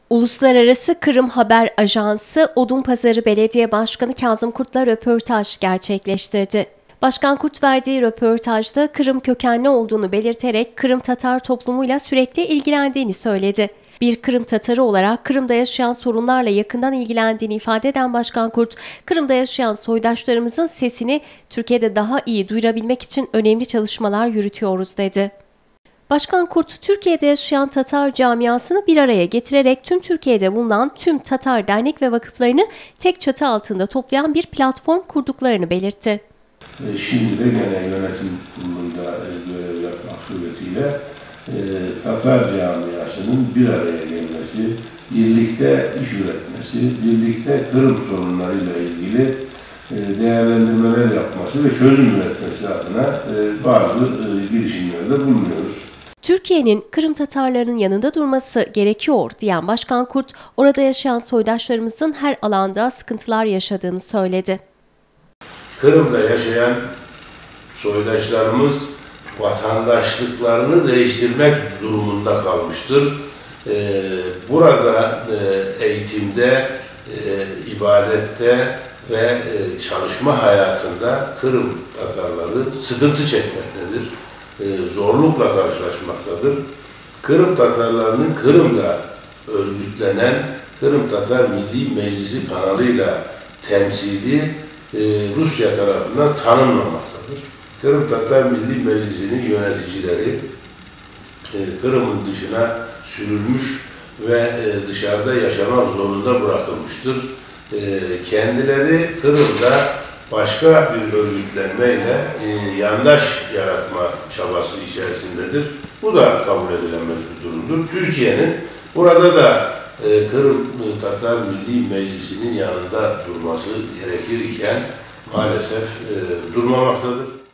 Uluslararası Kırım Haber Ajansı, Odunpazarı Belediye Başkanı Kazım Kurt'la röportaj gerçekleştirdi. Başkan Kurt verdiği röportajda Kırım kökenli olduğunu belirterek Kırım Tatar toplumuyla sürekli ilgilendiğini söyledi. Bir Kırım Tatarı olarak Kırım'da yaşayan sorunlarla yakından ilgilendiğini ifade eden Başkan Kurt, Kırım'da yaşayan soydaşlarımızın sesini Türkiye'de daha iyi duyurabilmek için önemli çalışmalar yürütüyoruz dedi. Başkan Kurt, Türkiye'de yaşayan Tatar camiasını bir araya getirerek tüm Türkiye'de bulunan tüm Tatar dernek ve vakıflarını tek çatı altında toplayan bir platform kurduklarını belirtti. Şimdi de gene yönetim kurulunda görev yapmak suretiyle Tatar camiasının bir araya gelmesi, birlikte iş üretmesi, birlikte Kırım sorunlarıyla ilgili değerlendirmeler yapması ve çözüm üretmesi adına bazı girişimlerde bulunuyoruz. Türkiye'nin Kırım Tatarlarının yanında durması gerekiyor diyen Başkan Kurt, orada yaşayan soydaşlarımızın her alanda sıkıntılar yaşadığını söyledi. Kırım'da yaşayan soydaşlarımız vatandaşlıklarını değiştirmek durumunda kalmıştır. Burada eğitimde, ibadette ve çalışma hayatında Kırım Tatarları sıkıntı çekmektedir. Zorlukla karşılaşmaktadır. Kırım Tatarlarının Kırım'da örgütlenen Kırım Tatar Milli Meclisi kanalıyla temsili Rusya tarafından tanınmamaktadır. Kırım Tatar Milli Meclisi'nin yöneticileri Kırım'ın dışına sürülmüş ve dışarıda yaşamak zorunda bırakılmıştır. Kendileri Kırım'da başka bir örgütlenmeyle yandaş yaratma çabası içerisindedir. Bu da kabul edilemez bir durumdur. Türkiye'nin burada da Kırım Tatar Milli Meclisi'nin yanında durması gerekir iken maalesef durmamaktadır.